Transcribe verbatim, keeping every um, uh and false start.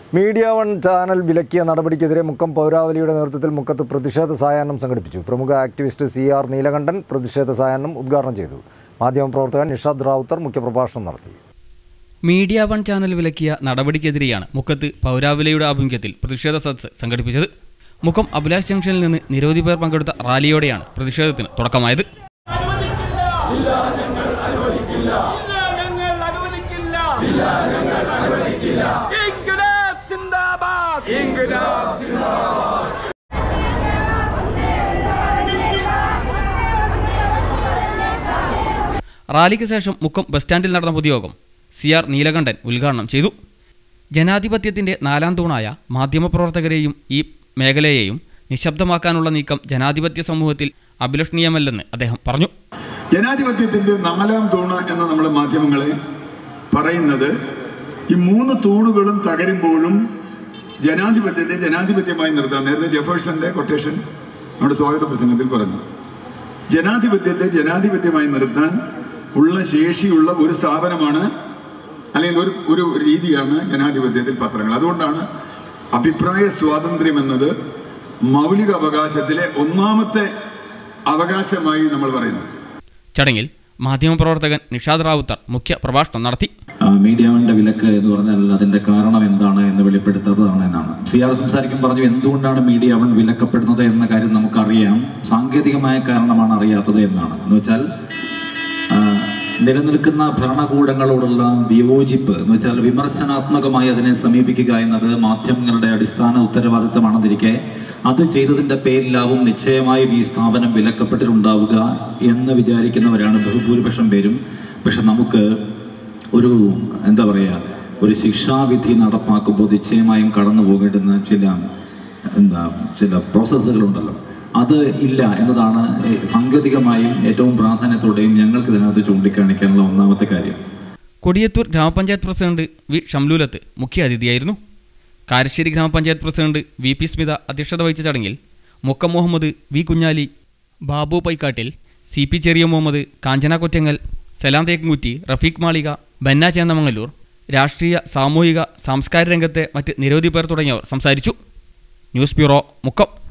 Media one channel വിലക്കിയ നടപടിക്കെതിരെ മുക്കം പൗരാവലിയുടെ നേതൃത്വത്തിൽ മുക്കത്ത് പ്രതിഷേധ സായാഹ്നം സംഘടിപ്പിച്ചു. പ്രമുഖ ആക്ടിവിസ്റ്റ് സി ആർ നീലകണ്ഠൻ പ്രതിഷേധ സായാഹ്നം ഉദ്ഘാടനം ചെയ്തു. മാധ്യമപ്രവർത്തകൻ നിഷാദ് റാവുത്തർ മുഖ്യപ്രഭാഷണം നടത്തി. മീഡിയ വൺ ചാനൽ വിലക്കിയ നടപടിക്കെതിരെയാണ് മുക്കത്ത് പൗരാവലിയുടെ ആഭിമുഖ്യത്തിൽ പ്രതിഷേധ സദസ്സ് സംഘടിപ്പിച്ചത്. മുക്കം അഭിലാഷ് ജംഗ്ഷനിൽ നിന്ന് നിരവധി പേർ പങ്കെടുത്ത റാലിയോടെയാണ് പ്രതിഷേധത്തിന് തുടക്കമായത്. റാലിക്ക് ശേഷം മുക്കം ബസ് സ്റ്റാൻഡിൽ നടന്ന പൊതുയോഗം സി ആർ നീലകണ്ഠൻ ഉദ്ഘാടനം ചെയ്തു. ജനാധിപത്യത്തിൻ്റെ നാലാം തൂണായ മാധ്യമപ്രവർത്തകരെയും ഈ മേഖലയെയും നിശബ്ദമാക്കാനുള്ള നീക്കം ജനാധിപത്യ സമൂഹത്തിൽ അഭിലഷണീയമല്ലെന്ന് അദ്ദേഹം പറഞ്ഞു. ജനാധിപത്യത്തിൻ്റെ നാലാം തൂണ് എന്ന നമ്മുടെ മാധ്യമങ്ങളെ പറയുന്നത് ഈ മൂന്ന് തൂണുകളും തകരുമ്പോഴും ജനാധിപത്യത്തെ ജനാധിപത്യമായി നിർത്താൻ. നേരത്തെ ജെഫേഴ്സന്റെ കൊട്ടേഷൻ നമ്മുടെ സ്വാഗത പ്രസംഗത്തിൽ പറഞ്ഞു. ജനാധിപത്യത്തെ ജനാധിപത്യമായി നിർത്താൻ ഉള്ള ശേഷിയുള്ള ഒരു സ്ഥാപനമാണ് അല്ലെങ്കിൽ ഒരു ഒരു രീതിയാണ് ജനാധിപത്യത്തിൽ പത്രങ്ങൾ. അതുകൊണ്ടാണ് അഭിപ്രായ സ്വാതന്ത്ര്യം എന്നത് മൗലിക അവകാശത്തിലെ ഒന്നാമത്തെ അവകാശമായി നമ്മൾ പറയുന്നത്. ചടങ്ങിൽ മാധ്യമപ്രവർത്തകൻ നിഷാദ് റാവുത്തർ മുഖ്യ പ്രഭാഷണം നടത്തി. മീഡിയ വണ്ണിന്റെ വിലക്ക് എന്ന് പറഞ്ഞാൽ അതിന്റെ കാരണം എന്താണ് എന്ന് വെളിപ്പെടുത്താത്തതാണ് എന്നാണ് സി ആർ സംസാരിക്കും പറഞ്ഞു. എന്തുകൊണ്ടാണ് മീഡിയ വൺ വിലക്കപ്പെടുന്നത് എന്ന കാര്യം നമുക്കറിയാം, സാങ്കേതികമായ കാരണമാണ് അറിയാത്തത് എന്നാണ്. എന്ന് വെച്ചാൽ നിലനിൽക്കുന്ന ഭരണകൂടങ്ങളോടുള്ള വിയോജിപ്പ് എന്ന് വെച്ചാൽ വിമർശനാത്മകമായി അതിനെ സമീപിക്കുക എന്നത് മാധ്യമങ്ങളുടെ അടിസ്ഥാന ഉത്തരവാദിത്തമാണെന്നിരിക്കെ അത് ചെയ്തതിൻ്റെ പേരിലാവും നിശ്ചയമായും ഈ സ്ഥാപനം വിലക്കപ്പെട്ടിട്ടുണ്ടാവുക എന്ന് വിചാരിക്കുന്നവരാണ് ബഹുഭൂരിപക്ഷം പേരും. പക്ഷെ നമുക്ക് ഒരു എന്താ പറയുക ഒരു ശിക്ഷാവിധി നടപ്പാക്കുമ്പോൾ നിശ്ചയമായും കടന്നു പോകേണ്ടുന്ന ചില എന്താ ചില പ്രോസസ്സുകളുണ്ടല്ലോ, അത് ഇല്ല എന്നതാണ് സാങ്കേതികമായും ഏറ്റവും പ്രാധാന്യത്തോടെയും ഞങ്ങൾക്ക് ഇതിനകത്ത് ചൂണ്ടിക്കാണിക്കാനുള്ള ഒന്നാമത്തെ കാര്യം. കൊടിയത്തൂർ ഗ്രാമപഞ്ചായത്ത് പ്രസിഡന്റ് വി ഷംലൂലത്ത് മുഖ്യ അതിഥിയായിരുന്നു. കാരശ്ശേരി ഗ്രാമപഞ്ചായത്ത് പ്രസിഡന്റ് വി പി സ്മിത അധ്യക്ഷത വഹിച്ച ചടങ്ങിൽ Mukkam Muhammad, V Kunhali, Babu Paikkattil, C P Cheriya Muhammad, കാഞ്ചന കൊറ്റങ്ങൽ, സലാം തേക്കുംകുറ്റി, റഫീഖ് മാളിക, ബന്ന ചേന്നമംഗലൂർ, രാഷ്ട്രീയ, സാമൂഹിക, സാംസ്കാരിക രംഗത്തെ മറ്റ് നിരവധി പേർ തുടങ്ങിയവർ സംസാരിച്ചു. News bureau, Mukkam.